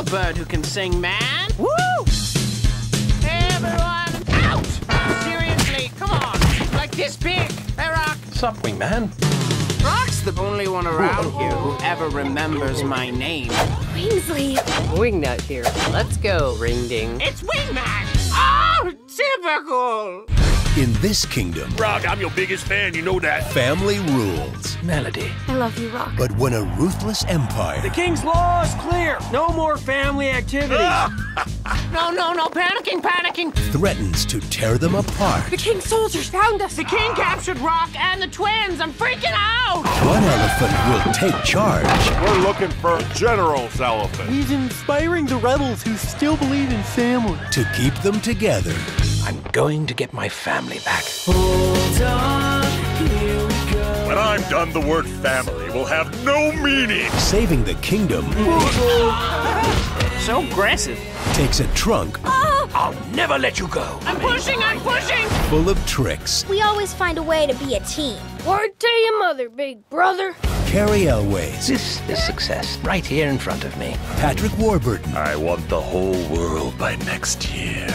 bird who can sing, man. Woo! Hey, everyone! Out! Seriously, come on. Like this big. Hey, Rock. What's up, wingman? Rock's the only one around here who ever remembers my name. Kingsley. Wingnut here. Let's go, Ring Ding. It's Wingman! Oh, typical! In this kingdom, Rock, I'm your biggest fan, you know that. family rules. Melody. I love you, Rock. But when a ruthless empire The king's law is clear. No more family activities. No, panicking. threatens to tear them apart, The king's soldiers found us. The king captured Rock and the twins. I'm freaking out! one elephant will take charge We're looking for General's elephant. He's inspiring the rebels who still believe in family. to keep them together. I'm going to get my family back. When I'm done, the word family will have no meaning. Saving the kingdom So aggressive. takes a trunk I'll never let you go. I'm pushing! full of tricks. We always find a way to be a team. Word to your mother, big brother. Carrie Elways, This is success right here in front of me. Patrick Warburton, I want the whole world by next year.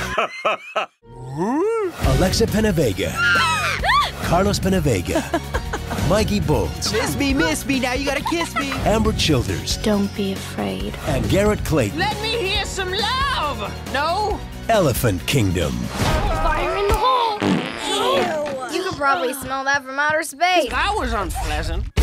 Alexa Penavega, Carlos Penavega, Mikey Bolts, Miss me, now you gotta kiss me. Amber Childers, Don't be afraid. and Garrett Clayton. Let me hear some love! No? Elephant Kingdom. Fire in the hole. You could probably smell that from outer space. That was unpleasant.